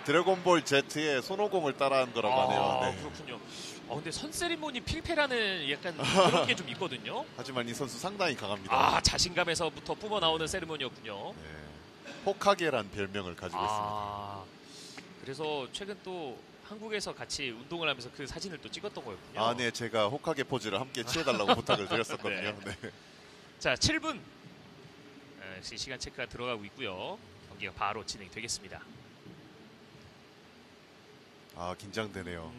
드래곤볼 Z의 손오공을 따라한 거라고 하네요. 네. 그렇군요. 근데 선세리머니 필패라는 약간 그런 게 좀 있거든요. 하지만 이 선수 상당히 강합니다. 자신감에서부터 뿜어 나오는 세리머니였군요. 네. 호카게란 별명을 가지고 있습니다. 그래서 최근 또 한국에서 같이 운동을 하면서 그 사진을 또 찍었던 거였군요. 네, 제가 호카게 포즈를 함께 취해달라고 부탁을 드렸었거든요. 네. 네. 자, 7분 역시 시간 체크가 들어가고 있고요. 경기가 바로 진행되겠습니다. 긴장되네요.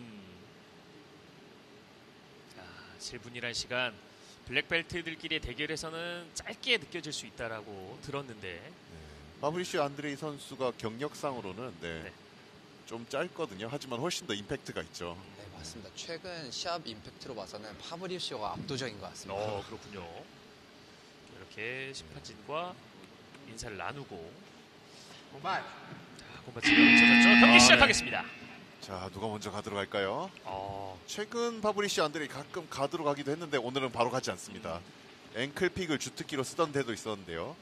7분이라는 시간 블랙벨트들끼리의 대결에서는 짧게 느껴질 수 있다라고 들었는데 파브리시오 안드레이 선수가 경력상으로는 좀 짧거든요. 하지만 훨씬 더 임팩트가 있죠. 네, 맞습니다. 최근 시합 임팩트로 봐서는 파브리시오가 압도적인 것 같습니다. 그렇군요. 이렇게 심판진과 인사를 나누고 콤바츠가 멈춰졌죠. 경기 시작하겠습니다. 자, 누가 먼저 가드로 갈까요? 최근 파브리시오 안드레이 가끔 가드로 가기도 했는데 오늘은 바로 가지 않습니다. 앵클픽을 주특기로 쓰던 데도 있었는데요.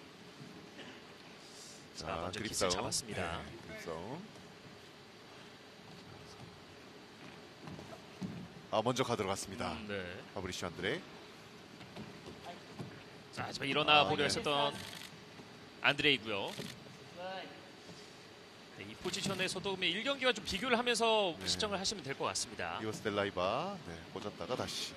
자, 먼저 기술 잡았습니다. 그립 싸움. 먼저 가드로 갔습니다. 파브리시오 안드레이. 자, 하지만 일어나 보려 했었던 안드레이고요. 이 포지션에서도 1경기와 좀 비교를 하면서 시청을 하시면 될 것 같습니다. 이오스 델라이바 꽂았다가 다시.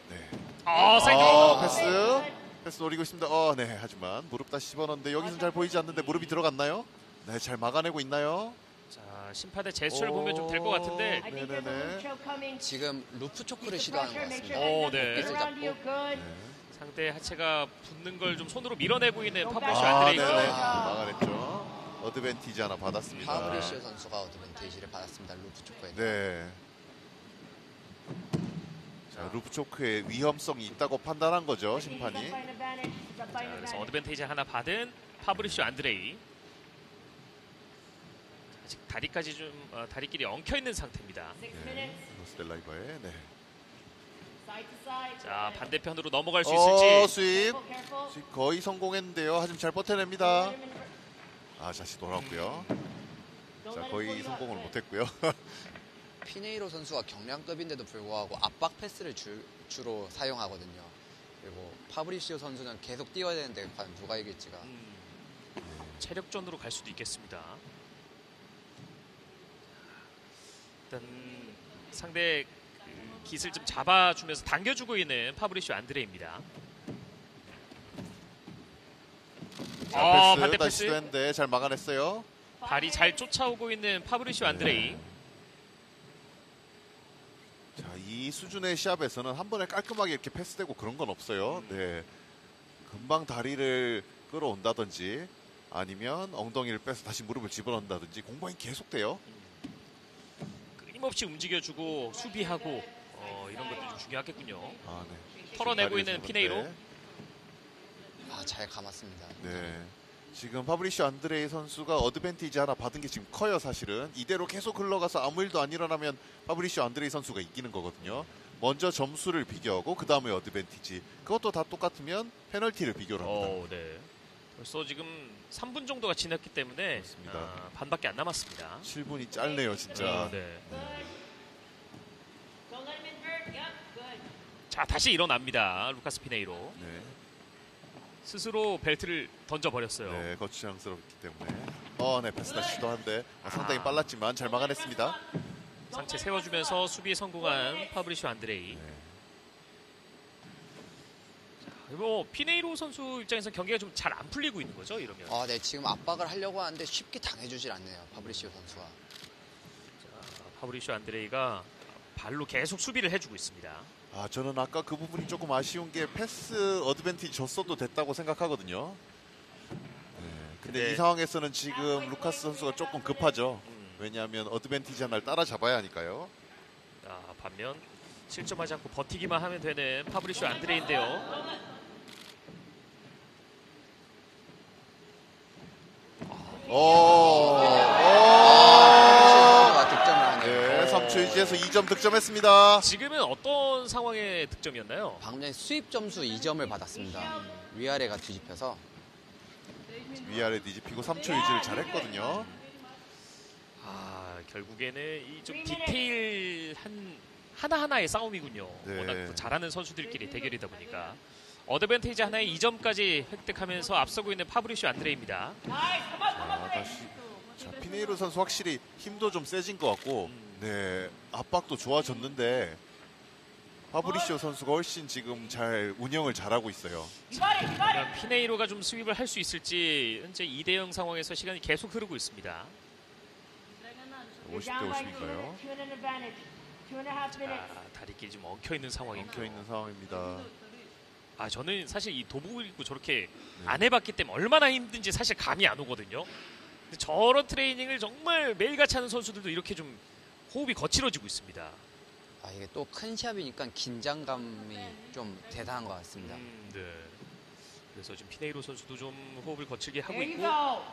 패스 노리고 있습니다. 하지만 무릎 다시 집어넣는데 여기서 잘 보이지 않는데 무릎이 들어갔나요? 네, 잘 막아내고 있나요? 자, 심판의 제스처를 보면 좀 될 것 같은데. 지금 루프 초크를 시도하는 것 같습니다. 네. 잡고. 상대 하체가 붙는 걸 좀 손으로 밀어내고 있는 파브리시오 안드레이고요. 막아냈죠. 어드밴티지 하나 받았습니다. 파브리시오 선수가 어드밴티지를 받았습니다. 루프 초크에. 네. 자, 루프 초크의 위험성이 있다고 판단한 거죠, 심판이. 자, 그래서 어드밴티지 하나 받은 파브리시오 안드레이. 아직 다리까지 다리끼리 엉켜 있는 상태입니다. 스텔라이바의 자, 반대편으로 넘어갈 수 있을지. 스윕 거의 성공했는데요. 하지만 잘 버텨냅니다. 다시 돌아왔고요. 자, 거의 성공을 못했고요. 피네이로 선수가 경량급인데도 불구하고 압박 패스를 주로 사용하거든요. 그리고 파브리시오 선수는 계속 뛰어야 되는데 과연 누가 이길지가. 체력전으로 갈 수도 있겠습니다. 일단 상대 깃을 좀 잡아주면서 당겨주고 있는 파브리시오 안드레이입니다. 반대 패스 했는데 잘 막아냈어요. 발이 잘 쫓아오고 있는 파브리시오 안드레이. 자, 이 수준의 시합에서는 한 번에 깔끔하게 이렇게 패스되고 그런 건 없어요. 금방 다리를 끌어온다든지 아니면 엉덩이를 빼서 다시 무릎을 집어넣는다든지 공방이 계속돼요. 끊임없이 움직여주고 수비하고 이런 것도 좀 중요하겠군요. 네. 털어내고 있는 피네이로. 잘 감았습니다. 네. 지금 파브리시오 안드레이 선수가 어드밴티지 하나 받은 게 지금 커요, 사실은. 이대로 계속 흘러가서 아무 일도 안 일어나면 파브리시오 안드레이 선수가 이기는 거거든요. 먼저 점수를 비교하고 그 다음에 어드밴티지. 그것도 다 똑같으면 페널티를 비교를 합니다. 벌써 지금 3분 정도가 지났기 때문에 반밖에 안 남았습니다. 7분이 짧네요, 진짜. 자, 다시 일어납니다. 루카스 피네이로. 스스로 벨트를 던져버렸어요. 네, 거추장스럽기 때문에. 패스 다시 시도하는데 상당히 빨랐지만 잘 막아냈습니다. 상체 세워주면서 수비에 성공한 파브리시오 안드레이. 피네이로 선수 입장에서 경기가 좀 잘 안 풀리고 있는 거죠, 이러면? 네, 지금 압박을 하려고 하는데 쉽게 당해주질 않네요, 파브리시오 선수가. 자, 파브리시오 안드레이가 발로 계속 수비를 해주고 있습니다. 저는 아까 그 부분이 조금 아쉬운 게 패스 어드밴티지 줬어도 됐다고 생각하거든요. 근데 이 상황에서는 지금 루카스 선수가 조금 급하죠. 왜냐하면 어드밴티지 하나를 따라잡아야 하니까요. 반면 실점하지 않고 버티기만 하면 되는 파브리시오 안드레이인데요. 득점을 하네요. 3초 유지해서 2점 득점했습니다. 지금은 어떤 상황의 득점이었나요? 방금 전에 수입 점수 2점을 받았습니다. 위아래가 뒤집혀서. 위아래 뒤집히고 3초 유지를 잘했거든요. 결국에는 이 좀 디테일한 하나하나의 싸움이군요. 네. 워낙 또 잘하는 선수들끼리 대결이다 보니까 어드밴티지 하나에 2점까지 획득하면서 앞서고 있는 파브리쇼 안드레입니다. 자, 피네이로 선수 확실히 힘도 좀 세진 것 같고, 네, 압박도 좋아졌는데 파브리쇼 선수가 훨씬 지금 잘 운영을 잘하고 있어요. 과연 피네이로가 좀 스윕을 할 수 있을지 현재 2대0 상황에서 시간이 계속 흐르고 있습니다. 50대 50인가요? 자, 다리끼리 좀 엉켜있는 상황입니다. 엉켜 있는 상황입니다. 아, 저는 사실 이 도복을 입고 저렇게 안 해봤기 때문에 얼마나 힘든지 사실 감이 안 오거든요. 근데 저런 트레이닝을 정말 매일같이 하는 선수들도 이렇게 좀 호흡이 거칠어지고 있습니다. 아, 이게 또 큰 시합이니까 긴장감이 좀 대단한 것 같습니다. 네. 그래서 지금 피네이로 선수도 좀 호흡을 거칠게 하고 있고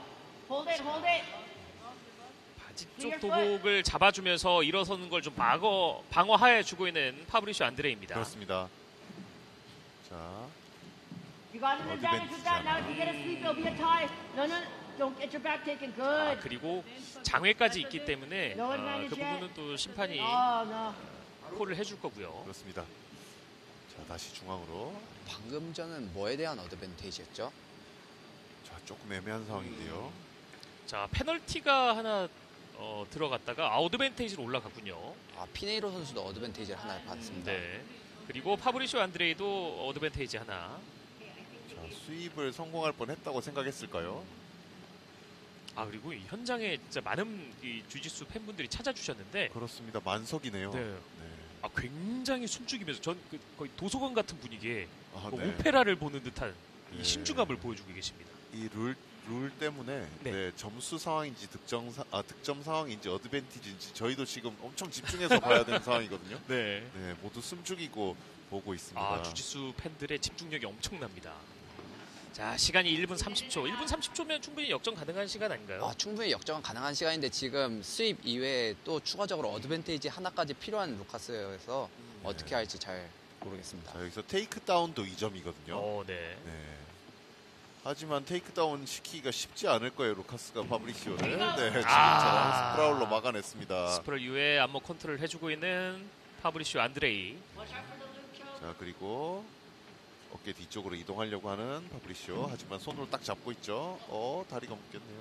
바지 쪽 도복을 잡아주면서 일어서는 걸 좀 방어해 주고 있는 파브리쇼 안드레입니다. 그렇습니다. 자, You got an advantage with that. Now if you get a sweep, it'll be a tie. No, no, don't get your back taken. 아, Good. 그리고 장외까지 있기 때문에 그 부분은 또 심판이 Oh, no. 콜을 해줄 거고요. 그렇습니다. 자, 다시 중앙으로. 방금 전은 뭐에 대한 어드밴티지였죠? 자, 조금 애매한 상황인데요. 자, 페널티가 하나 들어갔다가 어드밴테이지로 올라갔군요. 아, 피네이로 선수도 어드밴티지를 하나 받습니다. 네. 그리고 파브리쇼 안드레이도 어드밴테이지 하나. 자, 수입을 성공할 뻔했다고 생각했을까요? 아, 그리고 이 현장에 진짜 많은 이 주짓수 팬분들이 찾아주셨는데 그렇습니다. 만석이네요. 네. 네. 아, 굉장히 숨죽이면서 전 거의 도서관 같은 분위기에 아, 뭐 네. 오페라를 보는 듯한 네. 이 신중함을 보여주고 계십니다. 이 룰 때문에 네. 네, 점수 상황인지 득점 상황인지 어드밴티지인지 저희도 지금 엄청 집중해서 봐야 되는 상황이거든요. 네. 네, 모두 숨죽이고 보고 있습니다. 아, 주짓수 팬들의 집중력이 엄청납니다. 자, 시간이 1분 30초. 1분 30초면 충분히 역전 가능한 시간 아닌가요? 아, 충분히 역전 가능한 시간인데 지금 수입 이외에 또 추가적으로 어드밴티지 하나까지 필요한 루카스여서 어떻게 할지 잘 모르겠습니다. 자, 여기서 테이크다운도 2점이거든요. 네. 네. 하지만 테이크다운 시키기가 쉽지 않을 거예요. 루카스가 파브리시오를. 네, 지금처럼 스프라울로 막아냈습니다. 스프럴 이후에 안목 컨트롤 해주고 있는 파브리쇼 안드레이. 자, 그리고 어깨 뒤쪽으로 이동하려고 하는 파브리시오. 하지만 손으로 딱 잡고 있죠. 다리가 묶였네요.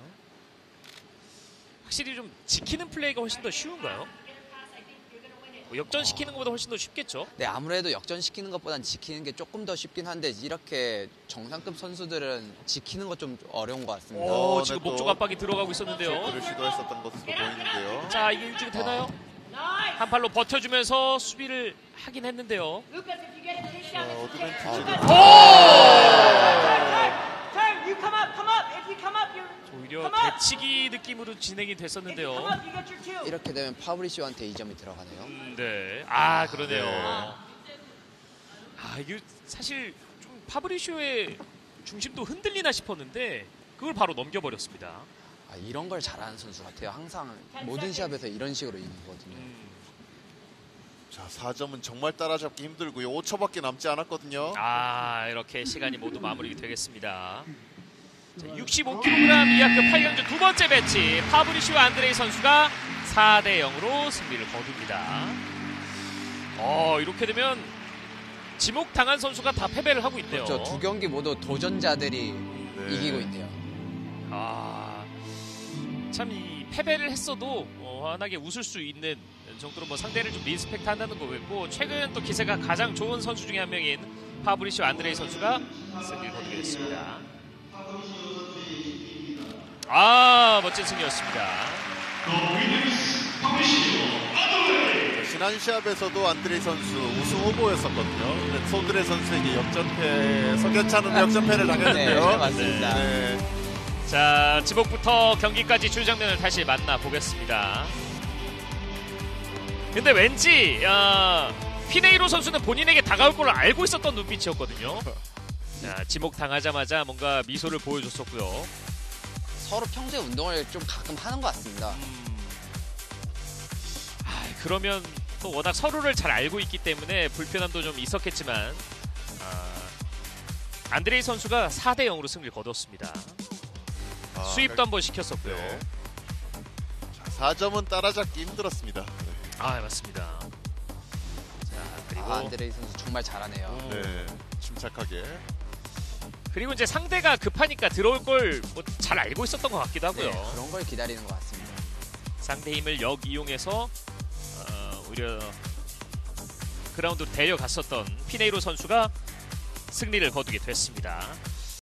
확실히 좀 지키는 플레이가 훨씬 더 쉬운가요? 역전시키는 것보다 훨씬 더 쉽겠죠? 네, 아무래도 역전시키는 것보단 지키는 게 조금 더 쉽긴 한데 이렇게 정상급 선수들은 지키는 것 좀 어려운 것 같습니다. 지금 네, 또 목쪽 압박이 들어가고 있었는데요. 그를 시도했었던 것으로 보이는데요. 자, 이게 유지가 되나요? 한 팔로 버텨주면서 수비를 하긴 했는데요. Lucas, if you get a 자, takedown, 어드밴티지를 turn. You come up, come up. If you come up, you're. 오히려 대치기 느낌으로 진행이 If you come 됐었는데요. up, you get your two. 이렇게 되면 파브리시오한테 2점이 들어가네요. 네. 아, 그러네요. 네. 아, 이게 사실 좀 파브리쇼의 중심도 흔들리나 싶었는데 그걸 바로 넘겨버렸습니다. 아, 이런 걸 잘하는 선수 같아요. 항상 모든 시합에서 이런 식으로 이기거든요. 자, 4점은 정말 따라잡기 힘들고요. 5초밖에 남지 않았거든요. 아, 이렇게 시간이 모두 마무리 되겠습니다. 65kg 이하급 8강전 두 번째 매치 파브리쇼 안드레이 선수가 4대 0으로 승리를 거둡니다. 이렇게 되면 지목 당한 선수가 다 패배를 하고 있네요. 저 두 경기 모두 도전자들이 네. 이기고 있네요. 참 이 패배를 했어도 워낙에 웃을 수 있는 정도로 뭐 상대를 좀 리스펙트 한다는 거겠고 최근 또 기세가 가장 좋은 선수 중에 한 명인 파브리쇼 안드레이 선수가 승리를 거두게 됐습니다. 멋진 승리였습니다. 자, 지난 시합에서도 안드레이 선수 우승 후보였었거든요. 근데 소드레 선수에게 석연치 않은 역전패를 당했는데요. 네, 맞습니다. 네. 자, 지목부터 경기까지 주장면을 다시 만나보겠습니다. 근데 왠지 피네이로 선수는 본인에게 다가올 걸 알고 있었던 눈빛이었거든요. 자, 지목 당하자마자 뭔가 미소를 보여줬었고요. 서로 평소에 운동을 좀 가끔 하는 것 같습니다. 그러면 또 워낙 서로를 잘 알고 있기 때문에 불편함도 좀 있었겠지만 안드레이 선수가 4대 0으로 승리를 거뒀습니다. 수입도 한번 시켰었고요. 네. 자, 4점은 따라잡기 힘들었습니다. 아, 맞습니다. 자, 그리고 안드레이 선수 정말 잘하네요. 네, 침착하게. 그리고 이제 상대가 급하니까 들어올 걸 뭐 잘 알고 있었던 것 같기도 하고요. 네, 그런 걸 기다리는 것 같습니다. 상대 힘을 역이용해서 오히려 그라운드로 데려갔었던 피네이로 선수가 승리를 거두게 됐습니다.